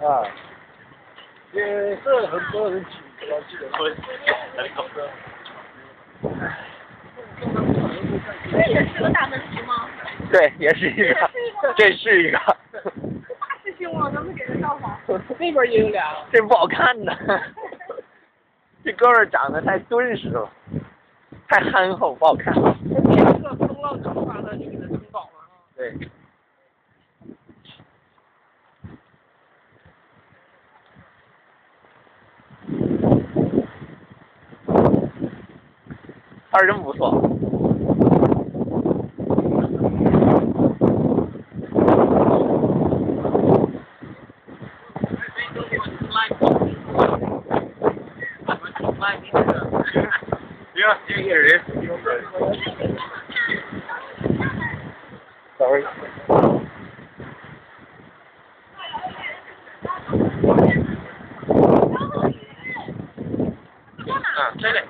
啊，也是很多人记得。 那里搞的。 这也是个大门石吗？ 对，也是一个，这是一个。 大师兄啊，咱们给人造访。 那边也有俩。 这不好看呢。这哥们儿长得太敦实了，太憨厚，不好看。 这第二个风浪长发的女的城堡嘛。 对。还是真不错。Yeah, here it is. Sorry. 这里。